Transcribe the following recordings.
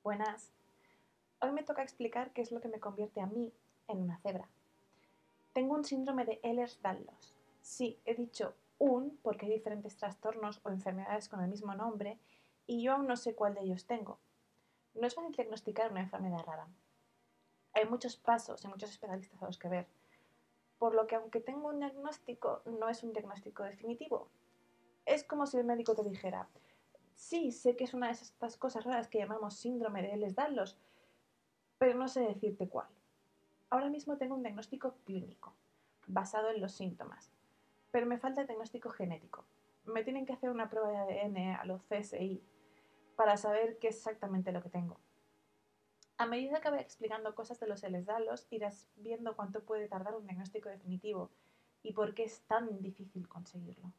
Buenas. Hoy me toca explicar qué es lo que me convierte a mí en una cebra. Tengo un síndrome de Ehlers-Danlos. Sí, he dicho un porque hay diferentes trastornos o enfermedades con el mismo nombre y yo aún no sé cuál de ellos tengo. No es fácil diagnosticar una enfermedad rara. Hay muchos pasos y muchos especialistas a los que ver, por lo que aunque tengo un diagnóstico, no es un diagnóstico definitivo. Es como si el médico te dijera, sí, sé que es una de estas cosas raras que llamamos síndrome de Ehlers-Danlos, pero no sé decirte cuál. Ahora mismo tengo un diagnóstico clínico, basado en los síntomas, pero me falta el diagnóstico genético. Me tienen que hacer una prueba de ADN a los CSI para saber qué es exactamente lo que tengo. A medida que voy explicando cosas de los Ehlers-Danlos, irás viendo cuánto puede tardar un diagnóstico definitivo y por qué es tan difícil conseguirlo.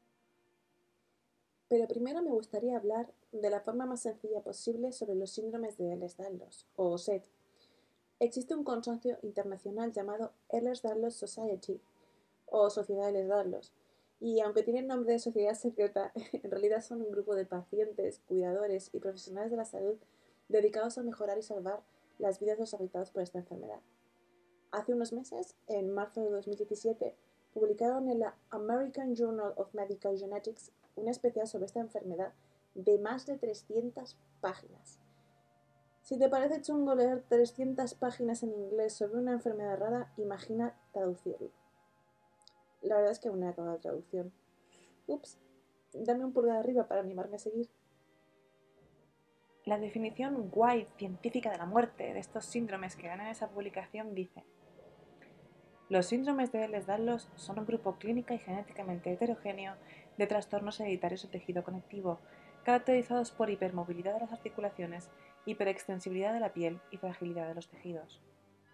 Pero primero me gustaría hablar de la forma más sencilla posible sobre los síndromes de Ehlers-Danlos, o SED. Existe un consorcio internacional llamado Ehlers-Danlos Society, o Sociedad Ehlers-Danlos, y aunque tienen nombre de sociedad secreta, en realidad son un grupo de pacientes, cuidadores y profesionales de la salud dedicados a mejorar y salvar las vidas de los afectados por esta enfermedad. Hace unos meses, en marzo de 2017, publicaron en la American Journal of Medical Genetics un especial sobre esta enfermedad de más de 300 páginas. Si te parece chungo leer 300 páginas en inglés sobre una enfermedad rara, imagina traducirlo. La verdad es que aún no he acabado la traducción. Ups, dame un pulgar arriba para animarme a seguir. La definición guay científica de la muerte de estos síndromes que dan en esa publicación dice: los síndromes de Ehlers-Danlos son un grupo clínica y genéticamente heterogéneo de trastornos hereditarios del tejido conectivo, caracterizados por hipermovilidad de las articulaciones, hiperextensibilidad de la piel y fragilidad de los tejidos.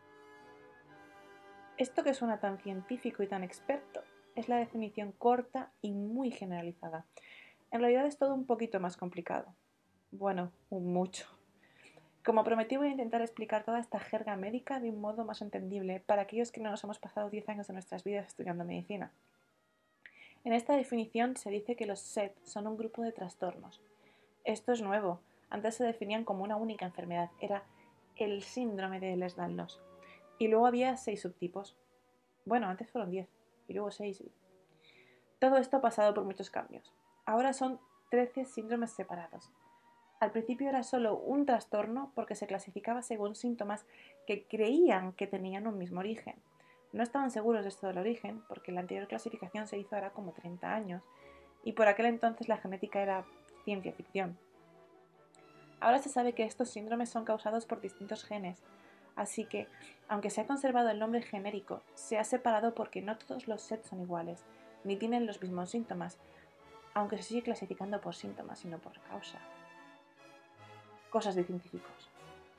Esto que suena tan científico y tan experto es la definición corta y muy generalizada. En realidad es todo un poquito más complicado. Bueno, un mucho. Como prometí, voy a intentar explicar toda esta jerga médica de un modo más entendible para aquellos que no nos hemos pasado 10 años de nuestras vidas estudiando medicina. En esta definición se dice que los SED son un grupo de trastornos. Esto es nuevo. Antes se definían como una única enfermedad. Era el síndrome de Ehlers-Danlos. Y luego había 6 subtipos. Bueno, antes fueron 10 y luego 6. Todo esto ha pasado por muchos cambios. Ahora son 13 síndromes separados. Al principio era solo un trastorno porque se clasificaba según síntomas que creían que tenían un mismo origen. No estaban seguros de esto del origen porque la anterior clasificación se hizo ahora como 30 años y por aquel entonces la genética era ciencia ficción. Ahora se sabe que estos síndromes son causados por distintos genes, así que, aunque se ha conservado el nombre genérico, se ha separado porque no todos los SED son iguales, ni tienen los mismos síntomas, aunque se sigue clasificando por síntomas y no por causa. Cosas de científicos.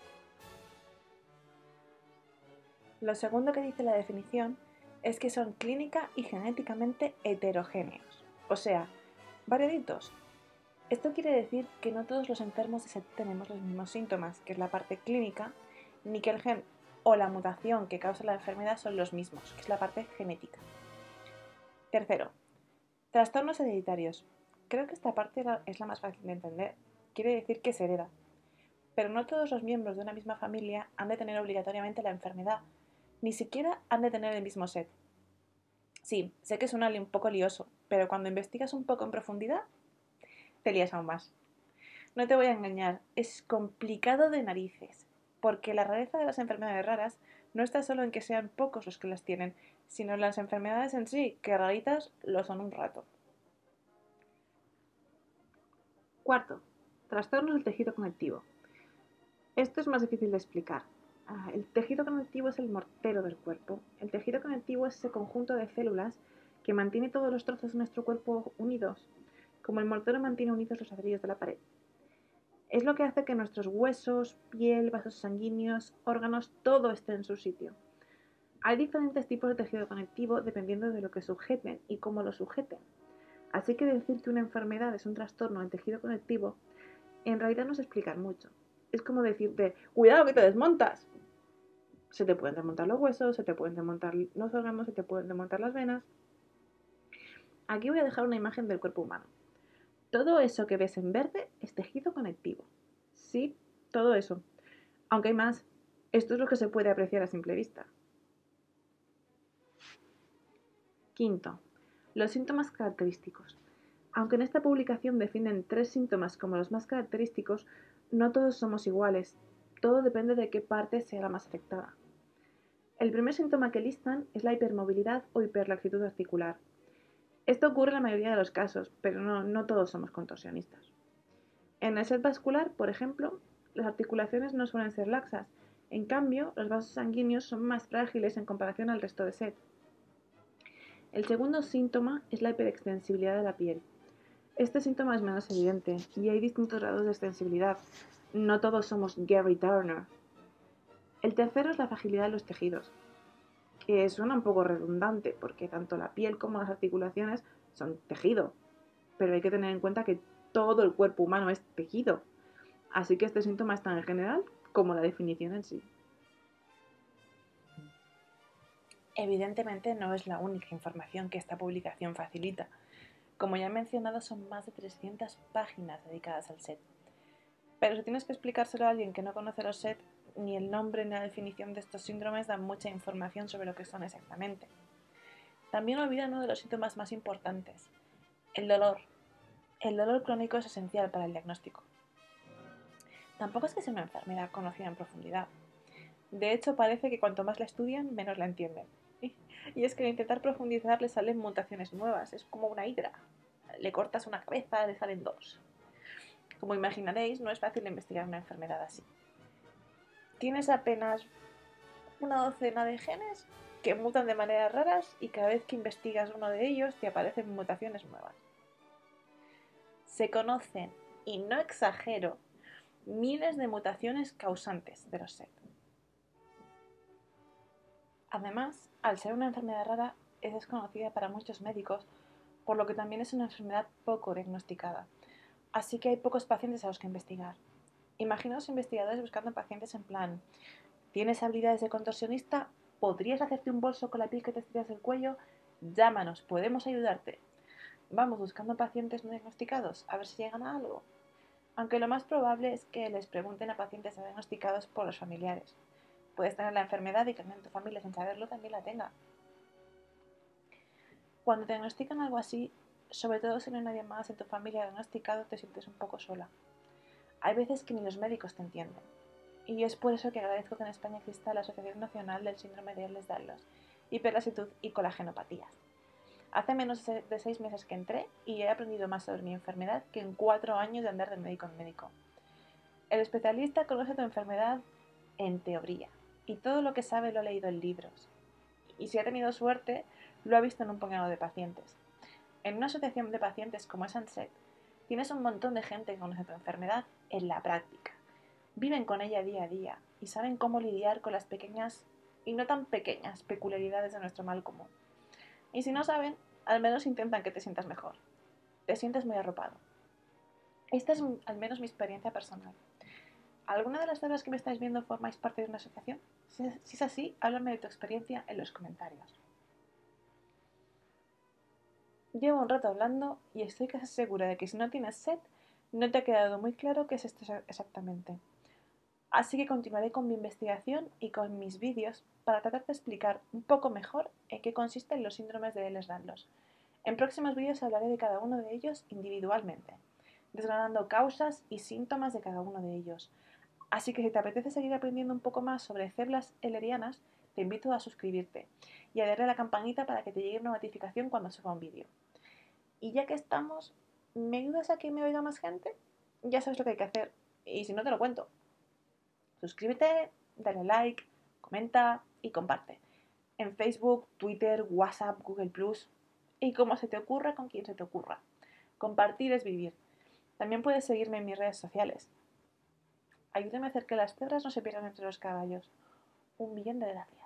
Lo segundo que dice la definición es que son clínica y genéticamente heterogéneos, o sea, variaditos. Esto quiere decir que no todos los enfermos de SED tenemos los mismos síntomas, que es la parte clínica, ni que el gen o la mutación que causa la enfermedad son los mismos, que es la parte genética. Tercero, trastornos hereditarios. Creo que esta parte es la más fácil de entender. Quiere decir que se hereda. Pero no todos los miembros de una misma familia han de tener obligatoriamente la enfermedad, ni siquiera han de tener el mismo SED. Sí, sé que suena un poco lioso, pero cuando investigas un poco en profundidad, te lías aún más. No te voy a engañar, es complicado de narices, porque la rareza de las enfermedades raras no está solo en que sean pocos los que las tienen, sino en las enfermedades en sí, que raritas lo son un rato. Cuarto, trastornos del tejido conectivo. Esto es más difícil de explicar. El tejido conectivo es el mortero del cuerpo. El tejido conectivo es ese conjunto de células que mantiene todos los trozos de nuestro cuerpo unidos, como el mortero mantiene unidos los ladrillos de la pared. Es lo que hace que nuestros huesos, piel, vasos sanguíneos, órganos, todo esté en su sitio. Hay diferentes tipos de tejido conectivo dependiendo de lo que sujeten y cómo lo sujeten. Así que decir que una enfermedad es un trastorno del tejido conectivo en realidad no es explicar mucho. Es como decirte, cuidado que te desmontas. Se te pueden desmontar los huesos, se te pueden desmontar los órganos, se te pueden desmontar las venas. Aquí voy a dejar una imagen del cuerpo humano. Todo eso que ves en verde es tejido conectivo. Sí, todo eso. Aunque hay más, esto es lo que se puede apreciar a simple vista. Quinto, los síntomas característicos. Aunque en esta publicación definen 3 síntomas como los más característicos, no todos somos iguales. Todo depende de qué parte sea la más afectada. El primer síntoma que listan es la hipermovilidad o hiperlaxitud articular. Esto ocurre en la mayoría de los casos, pero no todos somos contorsionistas. En el SED vascular, por ejemplo, las articulaciones no suelen ser laxas. En cambio, los vasos sanguíneos son más frágiles en comparación al resto de SED. El segundo síntoma es la hiperextensibilidad de la piel. Este síntoma es menos evidente y hay distintos grados de extensibilidad. No todos somos Gary Turner. El tercero es la fragilidad de los tejidos, que suena un poco redundante porque tanto la piel como las articulaciones son tejido, pero hay que tener en cuenta que todo el cuerpo humano es tejido, así que este síntoma es tan general como la definición en sí. Evidentemente no es la única información que esta publicación facilita. Como ya he mencionado, son más de 300 páginas dedicadas al SED. Pero si tienes que explicárselo a alguien que no conoce los SED, ni el nombre ni la definición de estos síndromes dan mucha información sobre lo que son exactamente. También olvidan uno de los síntomas más importantes, el dolor. El dolor crónico es esencial para el diagnóstico. Tampoco es que sea una enfermedad conocida en profundidad. De hecho, parece que cuanto más la estudian, menos la entienden. Y es que al intentar profundizar le salen mutaciones nuevas, es como una hidra. Le cortas una cabeza, le salen dos. Como imaginaréis, no es fácil investigar una enfermedad así. Tienes apenas una docena de genes que mutan de maneras raras y cada vez que investigas uno de ellos te aparecen mutaciones nuevas. Se conocen, y no exagero, miles de mutaciones causantes de los SED. Además, al ser una enfermedad rara, es desconocida para muchos médicos, por lo que también es una enfermedad poco diagnosticada. Así que hay pocos pacientes a los que investigar. Imaginaos investigadores buscando pacientes en plan: ¿tienes habilidades de contorsionista? ¿Podrías hacerte un bolso con la piel que te estiras del cuello? Llámanos, podemos ayudarte. Vamos buscando pacientes no diagnosticados, a ver si llegan a algo. Aunque lo más probable es que les pregunten a pacientes diagnosticados por los familiares. Puedes tener la enfermedad y que alguien en tu familia, sin saberlo, también la tenga. Cuando te diagnostican algo así, sobre todo si no hay nadie más en tu familia diagnosticado, te sientes un poco sola. Hay veces que ni los médicos te entienden. Y es por eso que agradezco que en España exista la Asociación Nacional del Síndrome de Ehlers-Danlos, hiperlaxitud y colagenopatías. Hace menos de 6 meses que entré y he aprendido más sobre mi enfermedad que en 4 años de andar de médico en médico. El especialista conoce tu enfermedad en teoría y todo lo que sabe lo ha leído en libros. Y si ha tenido suerte, lo ha visto en un puñado de pacientes. En una asociación de pacientes como es ANSET, tienes un montón de gente que conoce tu enfermedad en la práctica. Viven con ella día a día y saben cómo lidiar con las pequeñas y no tan pequeñas peculiaridades de nuestro mal común. Y si no saben, al menos intentan que te sientas mejor. Te sientes muy arropado. Esta es al menos mi experiencia personal. ¿Alguna de las tablas que me estáis viendo formáis parte de una asociación? Si es así, háblame de tu experiencia en los comentarios. Llevo un rato hablando y estoy casi segura de que si no tienes SED, no te ha quedado muy claro qué es esto exactamente. Así que continuaré con mi investigación y con mis vídeos para tratar de explicar un poco mejor en qué consisten los síndromes de Ehlers-Danlos. En próximos vídeos hablaré de cada uno de ellos individualmente, desgranando causas y síntomas de cada uno de ellos. Así que si te apetece seguir aprendiendo un poco más sobre células ehlerianas, te invito a suscribirte y a darle a la campanita para que te llegue una notificación cuando suba un vídeo. Y ya que estamos, ¿me ayudas a que me oiga más gente? Ya sabes lo que hay que hacer, y si no te lo cuento. Suscríbete, dale like, comenta y comparte. En Facebook, Twitter, WhatsApp, Google+, y como se te ocurra con quien se te ocurra. Compartir es vivir. También puedes seguirme en mis redes sociales. Ayúdame a hacer que las cebras no se pierdan entre los caballos. 1.000.000 de gracias.